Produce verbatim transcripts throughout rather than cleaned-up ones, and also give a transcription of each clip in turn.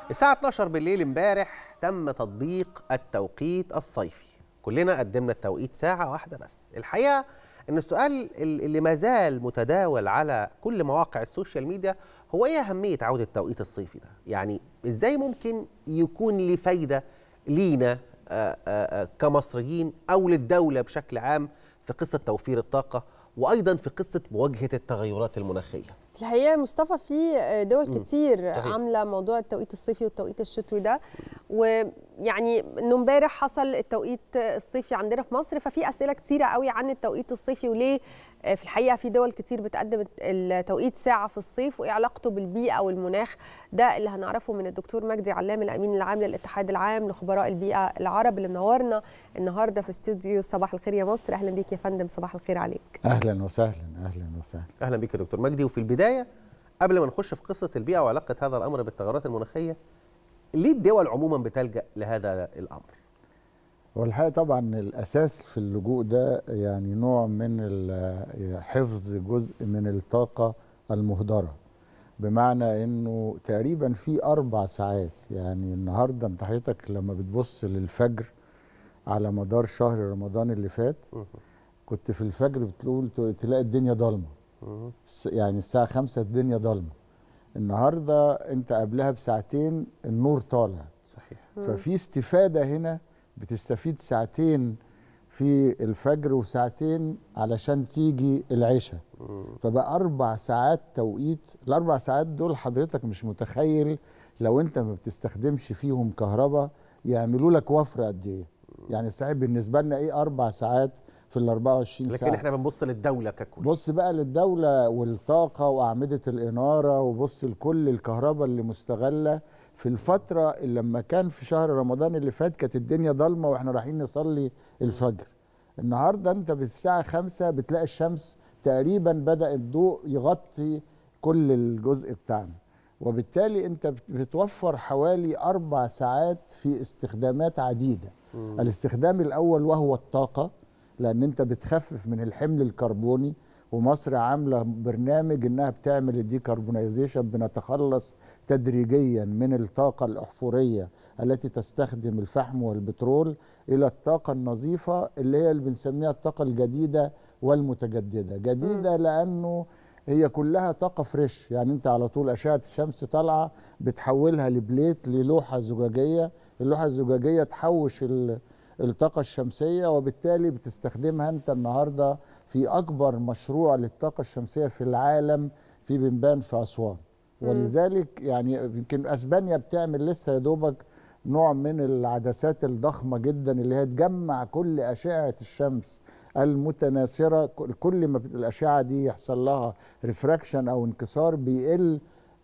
الساعة اتناشر بالليل امبارح تم تطبيق التوقيت الصيفي. كلنا قدمنا التوقيت ساعة واحدة بس. الحقيقة ان السؤال اللي ما زال متداول على كل مواقع السوشيال ميديا هو ايه أهمية عودة التوقيت الصيفي ده؟ يعني ازاي ممكن يكون ليه فايدة لينا آآ آآ كمصريين او للدولة بشكل عام في قصة توفير الطاقة وايضا في قصة مواجهة التغيرات المناخية؟ في الحقيقه مصطفى في دول مم. كتير صحيح. عامله موضوع التوقيت الصيفي والتوقيت الشتوي ده، ويعني انه امبارح حصل التوقيت الصيفي عندنا في مصر، ففي اسئله كتيره قوي عن التوقيت الصيفي وليه في الحقيقه في دول كتير بتقدم التوقيت ساعه في الصيف وايه علاقته بالبيئه والمناخ. ده اللي هنعرفه من الدكتور مجدي علام الامين العام للاتحاد العام لخبراء البيئه العرب اللي منورنا النهارده في استوديو صباح الخير يا مصر. اهلا بيك يا فندم، صباح الخير عليك. اهلا وسهلا. اهلا وسهلا. اهلا بيك يا دكتور مجدي. وفي البدايه قبل ما نخش في قصه البيئه وعلاقه هذا الامر بالتغيرات المناخيه، ليه الدول عموما بتلجا لهذا الامر؟ هو الحقيقه طبعا الاساس في اللجوء ده يعني نوع من حفظ جزء من الطاقه المهدره، بمعنى انه تقريبا في اربع ساعات. يعني النهارده انت حضرتك لما بتبص للفجر على مدار شهر رمضان اللي فات كنت في الفجر بتقول تلاقي الدنيا ضلمه، يعني الساعه خمسة الدنيا ضلمه. النهارده انت قبلها بساعتين النور طالع. صحيح. ففي استفاده هنا، بتستفيد ساعتين في الفجر وساعتين علشان تيجي العشاء، فبقى اربع ساعات توقيت. الاربع ساعات دول حضرتك مش متخيل لو انت ما بتستخدمش فيهم كهرباء يعملوا لك وفره قد ايه. يعني صحيح بالنسبه لنا ايه اربع ساعات في ال أربعة وعشرين ساعه، لكن احنا بنبص للدوله ككل. بص بقى للدوله والطاقه واعمده الاناره، وبص لكل الكهرباء اللي مستغله في الفتره اللي لما كان في شهر رمضان اللي فات كانت الدنيا ضلمه واحنا رايحين نصلي الفجر. النهارده انت بالساعه خمسة بتلاقي الشمس تقريبا بدأ الضوء يغطي كل الجزء بتاعنا، وبالتالي انت بتوفر حوالي اربع ساعات في استخدامات عديده. مم. الاستخدام الاول وهو الطاقه، لان انت بتخفف من الحمل الكربوني، ومصر عامله برنامج انها بتعمل الديكربونايزيشن، بنتخلص تدريجيا من الطاقه الاحفوريه التي تستخدم الفحم والبترول الى الطاقه النظيفه اللي هي اللي بنسميها الطاقه الجديده والمتجدده. جديده لانه هي كلها طاقه فريش، يعني انت على طول اشعه الشمس طالعه بتحولها لبليت للوحه زجاجيه، اللوحه الزجاجيه تحوش الطاقه الشمسيه، وبالتالي بتستخدمها انت النهارده في اكبر مشروع للطاقه الشمسيه في العالم في بنبان في اسوان. ولذلك يعني يمكن اسبانيا بتعمل لسه يا دوبك نوع من العدسات الضخمه جدا اللي هي تجمع كل اشعه الشمس المتناثره. كل ما الاشعه دي يحصل لها ريفراكشن او انكسار بيقل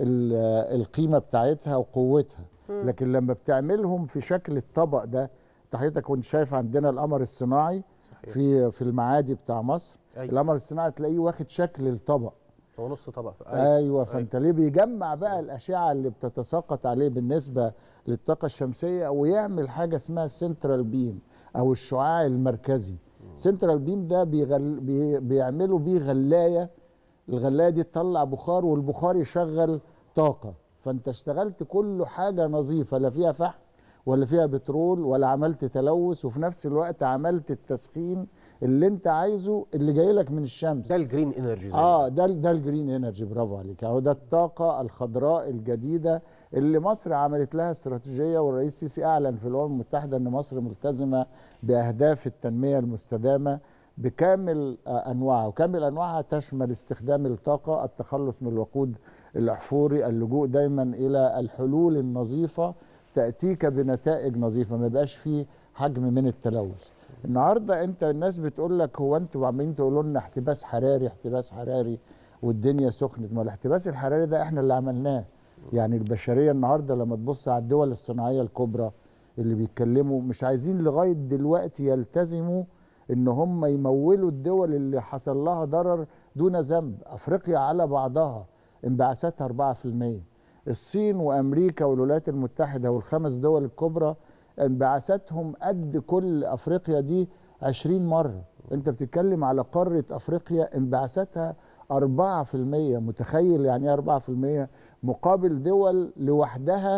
القيمه بتاعتها وقوتها. لكن لما بتعملهم في شكل الطبق ده، حضرتك كنت شايف عندنا القمر الصناعي صحيح. في في المعادي بتاع مصر. أيوة. القمر الصناعي تلاقيه واخد شكل الطبق، هو نص طبق. ايوه, أيوة. فانت أيوة. ليه بيجمع بقى أيوة. الاشعه اللي بتتساقط عليه بالنسبه للطاقه الشمسيه، ويعمل حاجه اسمها سنترال بيم او الشعاع المركزي. سنترال بيم ده بيغل... بي... بيعملوا بيه غلايه، الغلايه دي تطلع بخار والبخار يشغل طاقه، فانت اشتغلت كل حاجه نظيفه، لا فيها فحم ولا فيها بترول ولا عملت تلوث، وفي نفس الوقت عملت التسخين اللي انت عايزه اللي جاي لك من الشمس. ده الجرين انرجي. اه ده ده الجرين انرجي، برافو عليك. اهو ده الطاقه الخضراء الجديده اللي مصر عملت لها استراتيجيه، والرئيس السيسي اعلن في الامم المتحده ان مصر ملتزمه باهداف التنميه المستدامه بكامل انواعها، وكامل انواعها تشمل استخدام الطاقه، التخلص من الوقود الاحفوري، اللجوء دايما الى الحلول النظيفه تأتيك بنتائج نظيفة، ما يبقاش فيه حجم من التلوث. النهارده انت الناس بتقول لك هو انتوا عمالين تقولوا لنا احتباس حراري احتباس حراري والدنيا سخنت. ما الاحتباس الحراري ده احنا اللي عملناه. يعني البشريه النهارده لما تبص على الدول الصناعيه الكبرى اللي بيتكلموا مش عايزين لغايه دلوقتي يلتزموا ان هم يمولوا الدول اللي حصل لها ضرر دون ذنب. افريقيا على بعضها انبعاثاتها أربعة في المية، الصين وامريكا والولايات المتحده والخمس دول الكبرى انبعاثاتهم قد كل افريقيا دي عشرين مره. انت بتتكلم على قاره افريقيا انبعاثاتها أربعة في المية. متخيل يعني ايه أربعة في المية؟ مقابل دول لوحدها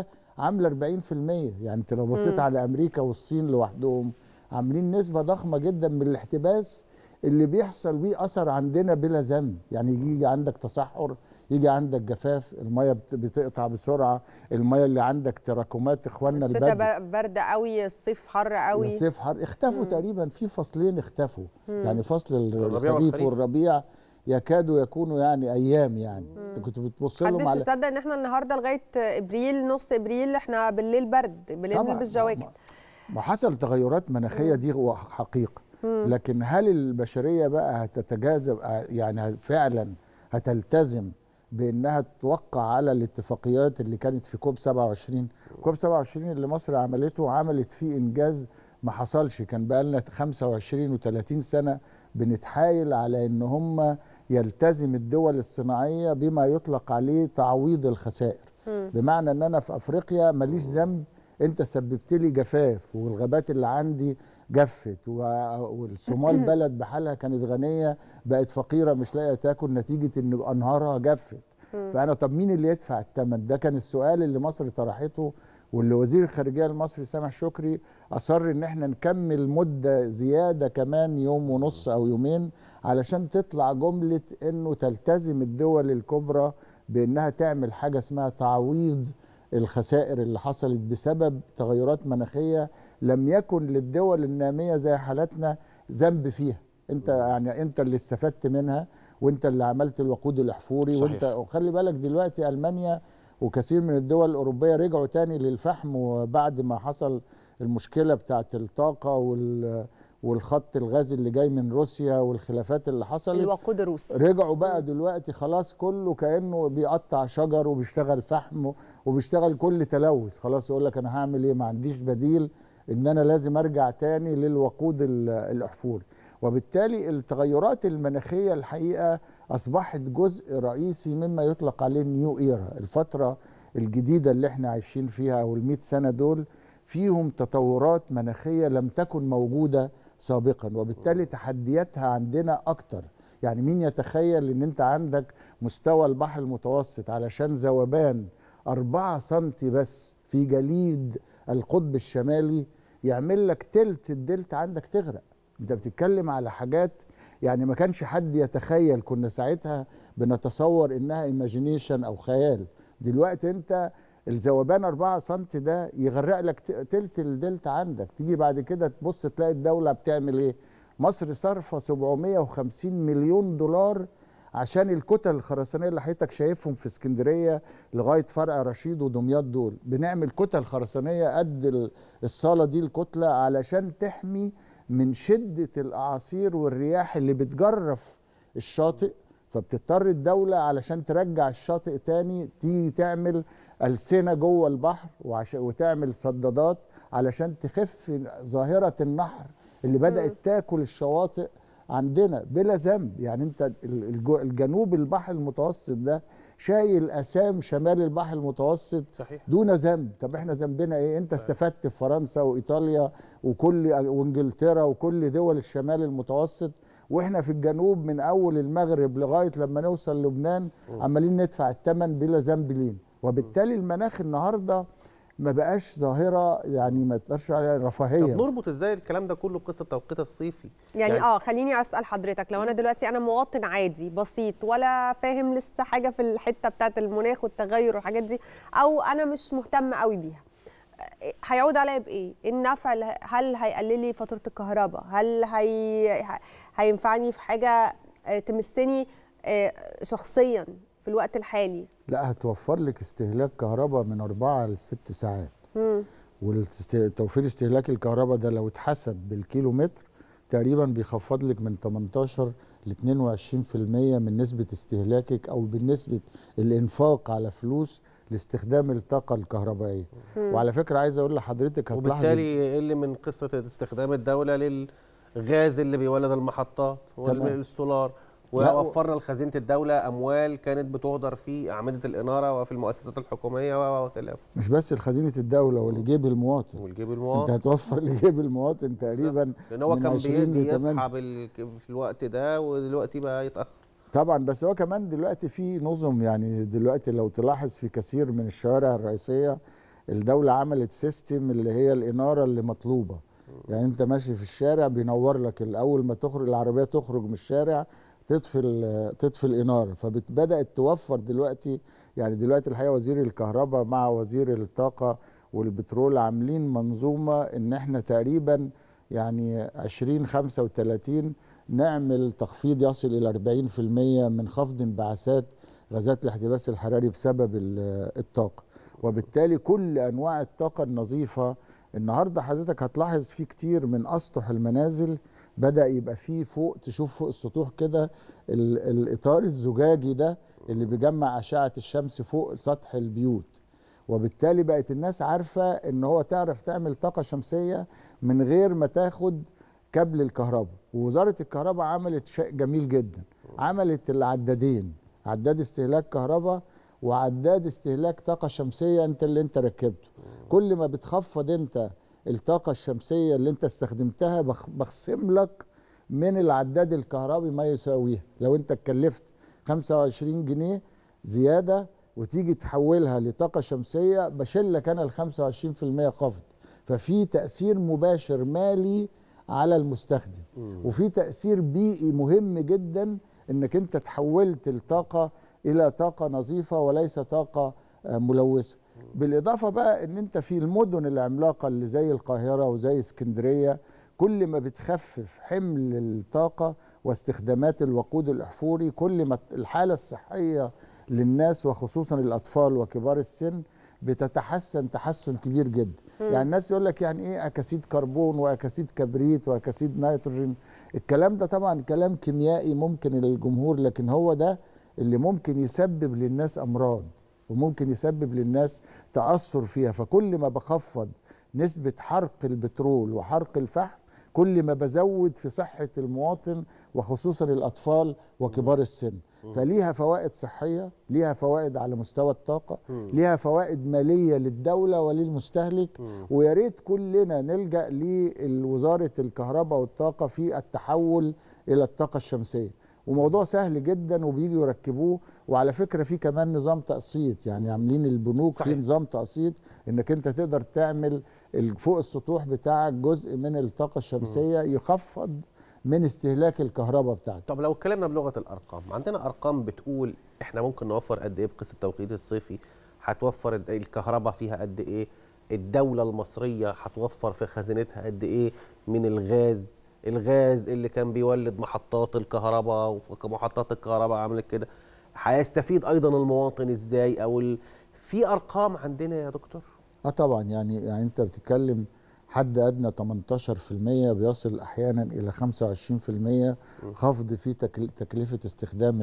عامله أربعين في المية. يعني انت لو بصيت على امريكا والصين لوحدهم عاملين نسبه ضخمه جدا من الاحتباس اللي بيحصل بيه اثر عندنا بلا ذنب. يعني يجي عندك تصحر، يجي عندك جفاف، الميه بتقطع بسرعه، الميه اللي عندك تراكمات اخواننا البدو، الشتاء برد قوي، الصيف حر قوي، الصيف حر. اختفوا مم. تقريبا في فصلين اختفوا. مم. يعني فصل الربيع الخريف والربيع يكادوا يكونوا يعني ايام. يعني انت كنت بتبص لهم محدش على يصدق ان احنا النهارده لغايه ابريل، نص ابريل احنا بالليل برد، بالليل بنلبس جواكت. ما حصل تغيرات مناخيه دي حقيقه. مم. لكن هل البشريه بقى هتتجاذب يعني فعلا هتلتزم بانها توقع على الاتفاقيات اللي كانت في كوب سبعة وعشرين؟ كوب سبعة وعشرين اللي مصر عملته عملت فيه انجاز ما حصلش. كان بقى لنا خمسة وعشرين وثلاثين سنه بنتحايل على ان هم يلتزم الدول الصناعيه بما يطلق عليه تعويض الخسائر. م. بمعنى ان انا في افريقيا ماليش ذنب، انت سببت لي جفاف والغابات اللي عندي جفت، والصومال بلد بحالها كانت غنيه بقت فقيره مش لاقيه تاكل نتيجه ان انهارها جفت. فانا طب مين اللي يدفع الثمن؟ ده كان السؤال اللي مصر طرحته، واللي وزير الخارجيه المصري سامح شكري اصر ان احنا نكمل مده زياده كمان يوم ونص او يومين علشان تطلع جمله انه تلتزم الدول الكبرى بانها تعمل حاجه اسمها تعويض الخسائر اللي حصلت بسبب تغيرات مناخيه لم يكن للدول الناميه زي حالتنا ذنب فيها. انت يعني انت اللي استفدت منها، وانت اللي عملت الوقود الاحفوري. صحيح. وانت وخلي بالك دلوقتي المانيا وكثير من الدول الاوروبيه رجعوا تاني للفحم، وبعد ما حصل المشكله بتاعت الطاقه وال والخط الغاز اللي جاي من روسيا والخلافات اللي حصلت، الوقود الروسي، رجعوا بقى دلوقتي خلاص كله كانه بيقطع شجر وبيشتغل فحم وبيشتغل كل تلوث. خلاص يقول لك انا هعمل ايه؟ ما عنديش بديل، ان انا لازم ارجع تاني للوقود الاحفوري. وبالتالي التغيرات المناخيه الحقيقه اصبحت جزء رئيسي مما يطلق عليه نيو ايرا. الفتره الجديده اللي احنا عايشين فيها او المئة سنه دول فيهم تطورات مناخيه لم تكن موجوده سابقا، وبالتالي تحدياتها عندنا اكتر. يعني مين يتخيل ان انت عندك مستوى البحر المتوسط علشان ذوبان أربعة سنتي بس في جليد القطب الشمالي يعمل لك تلت الدلتا عندك تغرق؟ انت بتتكلم على حاجات يعني ما كانش حد يتخيل. كنا ساعتها بنتصور انها ايماجينيشن او خيال. دلوقتي انت الذوبان أربعة سنتي ده يغرق لك تلت الدلتا عندك. تيجي بعد كده تبص تلاقي الدولة بتعمل ايه؟ مصر صارفة سبعمائة وخمسين مليون دولار عشان الكتل الخرسانية اللي حضرتك شايفهم في اسكندرية لغاية فرع رشيد ودمياط دول. بنعمل كتل خرسانية قد الصالة دي الكتلة علشان تحمي من شدة الأعاصير والرياح اللي بتجرف الشاطئ. فبتضطر الدولة علشان ترجع الشاطئ تاني تيجي تعمل ألسنة جوه البحر وتعمل صدادات علشان تخف ظاهرة النحر اللي بدأت تاكل الشواطئ عندنا بلا ذنب. يعني انت الجنوب البحر المتوسط ده شايل اسام شمال البحر المتوسط. صحيح. دون ذنب. طب احنا ذنبنا ايه؟ انت استفدت في فرنسا وايطاليا وكل وانجلترا وكل دول الشمال المتوسط، واحنا في الجنوب من اول المغرب لغايه لما نوصل لبنان عمالين ندفع الثمن بلا ذنب لينا. وبالتالي المناخ النهارده ما بقاش ظاهره يعني ما تقدرش عليها رفاهيه. طب نربط ازاي الكلام ده كله بقصه التوقيت الصيفي؟ يعني, يعني اه خليني اسال حضرتك، لو انا دلوقتي انا مواطن عادي بسيط ولا فاهم لسه حاجه في الحته بتاعه المناخ والتغير والحاجات دي، او انا مش مهتم قوي بيها، هيعود عليا بايه؟ النفع؟ هل هيقلل لي فاتوره الكهرباء؟ هل هي هينفعني في حاجه تمسني شخصيا في الوقت الحالي؟ لا، هتوفر لك استهلاك كهرباء من أربعة لست ساعات. امم والتوفير استهلاك الكهرباء ده لو اتحسب بالكيلو متر تقريبا بيخفض لك من تمنتاشر ل اتنين وعشرين في المية من نسبه استهلاكك او بالنسبه الانفاق على فلوس لاستخدام الطاقه الكهربائيه. مم. وعلى فكره عايز اقول لحضرتك وبالتالي يقل من قصه استخدام الدوله للغاز اللي بيولد المحطات والسولار، ووفرنا لخزينه الدوله اموال كانت بتهدر في اعمده الاناره وفي المؤسسات الحكوميه وخلافه. مش بس لخزينه الدوله ولجيب المواطن. ولجيب المواطن. انت هتوفر لجيب المواطن تقريبا لان هو كان بيجي يسحب في الوقت ده ودلوقتي بقى يتاخر. طبعا، بس هو كمان دلوقتي في نظم. يعني دلوقتي لو تلاحظ في كثير من الشوارع الرئيسيه الدوله عملت سيستم اللي هي الاناره اللي مطلوبه. يعني انت ماشي في الشارع بينور لك الاول ما تخرج العربيه تخرج من الشارع تطفي تطفي الاناره. فبدات توفر دلوقتي، يعني دلوقتي الحقيقه وزير الكهرباء مع وزير الطاقه والبترول عاملين منظومه ان احنا تقريبا يعني عشرين خمسة وثلاثين نعمل تخفيض يصل الى أربعين في المية من خفض انبعاثات غازات الاحتباس الحراري بسبب الطاقه. وبالتالي كل انواع الطاقه النظيفه النهارده حضرتك هتلاحظ في كتير من اسطح المنازل بدأ يبقى فيه فوق، تشوف فوق السطوح كده الاطار الزجاجي ده اللي بيجمع اشعه الشمس فوق سطح البيوت. وبالتالي بقت الناس عارفه ان هو تعرف تعمل طاقه شمسيه من غير ما تاخد كابل الكهرباء. ووزاره الكهرباء عملت شيء جميل جدا، عملت العدادين، عداد استهلاك كهرباء وعداد استهلاك طاقه شمسيه انت اللي انت ركبته. كل ما بتخفض انت الطاقه الشمسيه اللي انت استخدمتها بخصم لك من العداد الكهربي ما يساويها. لو انت اتكلفت خمسة وعشرين جنيه زياده وتيجي تحولها لطاقه شمسيه بشيل لك انا ال خمسة وعشرين في المية خفض. ففي تاثير مباشر مالي على المستخدم، وفي تاثير بيئي مهم جدا انك انت تحولت الطاقه الى طاقه نظيفه وليس طاقه ملوثه. بالاضافه بقى ان انت في المدن العملاقه اللي زي القاهره وزي اسكندريه كل ما بتخفف حمل الطاقه واستخدامات الوقود الاحفوري كل ما الحاله الصحيه للناس وخصوصا الاطفال وكبار السن بتتحسن تحسن كبير جدا. يعني الناس يقول لك يعني ايه اكاسيد كربون واكاسيد كبريت واكاسيد نيتروجين، الكلام ده طبعا كلام كيميائي ممكن للجمهور، لكن هو ده اللي ممكن يسبب للناس امراض وممكن يسبب للناس تأثر فيها. فكل ما بخفض نسبة حرق البترول وحرق الفحم كل ما بزود في صحة المواطن وخصوصا الأطفال وكبار السن. فليها فوائد صحية، ليها فوائد على مستوى الطاقة، ليها فوائد مالية للدولة وللمستهلك. ويا ريت كلنا نلجأ لوزارة الكهرباء والطاقة في التحول إلى الطاقة الشمسية. وموضوع سهل جدا وبييجوا يركبوه. وعلى فكره في كمان نظام تقسيط، يعني عاملين البنوك صحيح. في نظام تقسيط انك انت تقدر تعمل فوق السطوح بتاعك جزء من الطاقه الشمسيه يخفض من استهلاك الكهرباء بتاعتك. طب لو اتكلمنا بلغه الارقام، عندنا ارقام بتقول احنا ممكن نوفر قد ايه بقياس التوقيت الصيفي؟ هتوفر الكهرباء فيها قد ايه؟ الدوله المصريه هتوفر في خزينتها قد ايه من الغاز؟ الغاز اللي كان بيولد محطات الكهرباء ومحطات الكهرباء عملت كده، هيستفيد ايضا المواطن ازاي؟ او ال... في ارقام عندنا يا دكتور؟ اه طبعا، يعني يعني انت بتتكلم حد ادنى تمنتاشر في المية بيصل احيانا الى خمسة وعشرين في المية خفض في تكلفه استخدام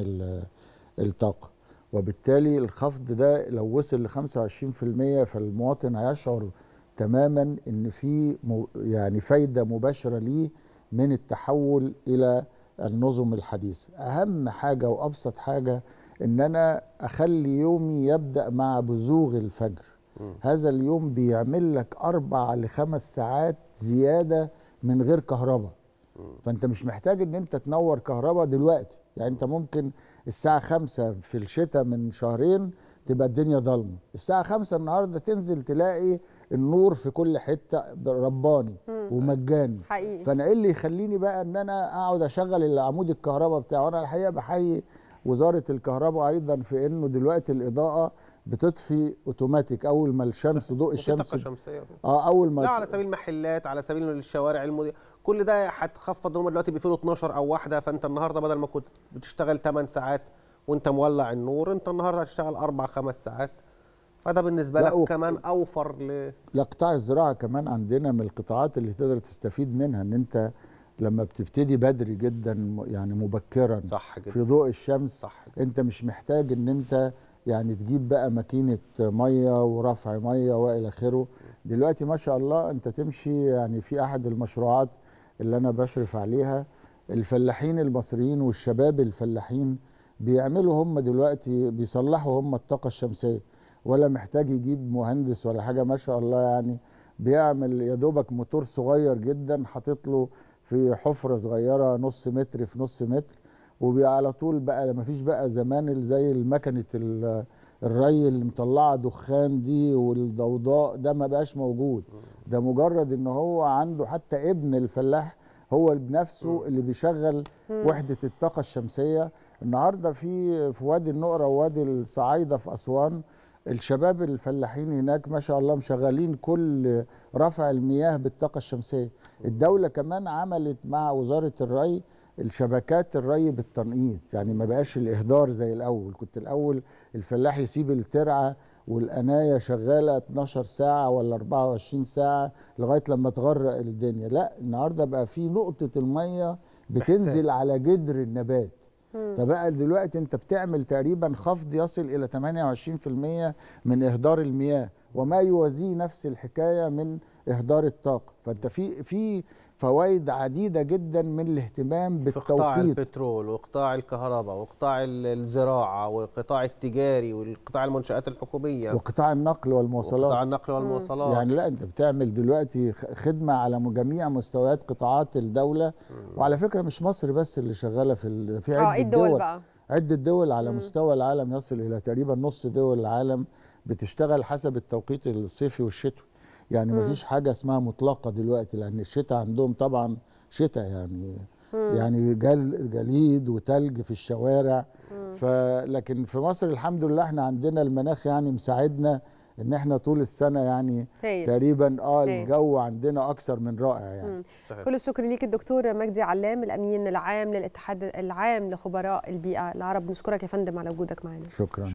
الطاقه. وبالتالي الخفض ده لو وصل ل خمسة وعشرين في المية فالمواطن هيشعر تماما ان في يعني فايده مباشره ليه من التحول الى النظم الحديثه. اهم حاجه وابسط حاجه ان انا اخلي يومي يبدا مع بزوغ الفجر. م. هذا اليوم بيعمل لك اربع لخمس ساعات زياده من غير كهرباء. فانت مش محتاج ان انت تنور كهرباء دلوقتي، يعني انت ممكن الساعه خمسة في الشتاء من شهرين تبقى الدنيا ضلمه، الساعه خمسة النهارده تنزل تلاقي النور في كل حته رباني ومجاني حقيقي. فانا ايه اللي يخليني بقى ان انا اقعد اشغل العمود الكهرباء بتاعه؟ انا الحقيقه بحيي وزاره الكهرباء ايضا في انه دلوقتي الاضاءه بتطفي اوتوماتيك اول ما الشمس ضوء الشمس اه اول ما لا على سبيل المحلات، على سبيل الشوارع المدينة. كل ده هتخفض. هم دلوقتي بيقفلوا اتناشر او واحدة، فانت النهارده بدل ما كنت بتشتغل تمن ساعات وانت مولع النور، انت النهارده هتشتغل اربع خمس ساعات. فده بالنسبه لك كمان اوفر ل لا قطاع الزراعه كمان عندنا من القطاعات اللي تقدر تستفيد منها، ان انت لما بتبتدي بدري جدا يعني مبكرا صح جدا في ضوء الشمس صح جدا. انت مش محتاج ان انت يعني تجيب بقى ماكينه ميه ورفع ميه والى اخره. دلوقتي ما شاء الله انت تمشي يعني في احد المشروعات اللي انا بشرف عليها، الفلاحين المصريين والشباب الفلاحين بيعملوا هم دلوقتي بيصلحوا هم الطاقه الشمسيه، ولا محتاج يجيب مهندس ولا حاجه. ما شاء الله يعني بيعمل يا دوبك موتور صغير جدا حاطط له في حفره صغيره نص متر في نص متر، وعلى طول بقى ما فيش بقى زمان زي المكنه الري اللي مطلعه دخان دي والضوضاء ده ما بقاش موجود. ده مجرد ان هو عنده حتى ابن الفلاح هو بنفسه اللي بيشغل وحدة الطاقة الشمسية. النهاردة في في وادي النقرة ووادي الصعايدة في أسوان الشباب الفلاحين هناك ما شاء الله مشغلين كل رفع المياه بالطاقة الشمسية. الدولة كمان عملت مع وزارة الري الشبكات الري بالتنقيط، يعني ما بقاش الإهدار زي الأول. كنت الأول الفلاح يسيب الترعة والقناية شغالة اتناشر ساعة ولا اربعة وعشرين ساعة لغاية لما تغرق الدنيا. لا، النهاردة بقى في نقطة المية بتنزل على جذر النبات. فبقى دلوقتي انت بتعمل تقريبا خفض يصل الى ثمانية وعشرين بالمئة من اهدار المياه، وما يوازيه نفس الحكايه من اهدار الطاقه. فانت في في فوائد عديده جدا من الاهتمام بالتوقيت في قطاع البترول وقطاع الكهرباء وقطاع الزراعه والقطاع التجاري والقطاع المنشآت الحكوميه وقطاع النقل والمواصلات وقطاع النقل والمواصلات. يعني لا، انت بتعمل دلوقتي خدمه على جميع مستويات قطاعات الدوله. مم. وعلى فكره مش مصر بس اللي شغاله في في عده دول, دول بقى عده دول على مم. مستوى العالم يصل الى تقريبا نص دول العالم بتشتغل حسب التوقيت الصيفي والشتوي. يعني ما فيش حاجه اسمها مطلقه دلوقتي، لان الشتاء عندهم طبعا شتاء يعني مم. يعني جل جليد وتلج في الشوارع. فلكن في مصر الحمد لله احنا عندنا المناخ يعني مساعدنا ان احنا طول السنه يعني هي. تقريبا اه هي. الجو عندنا اكثر من رائع يعني. كل الشكر ليك الدكتور مجدي علام، الامين العام للاتحاد العام لخبراء البيئه العرب. نشكرك يا فندم على وجودك معنا. شكرا.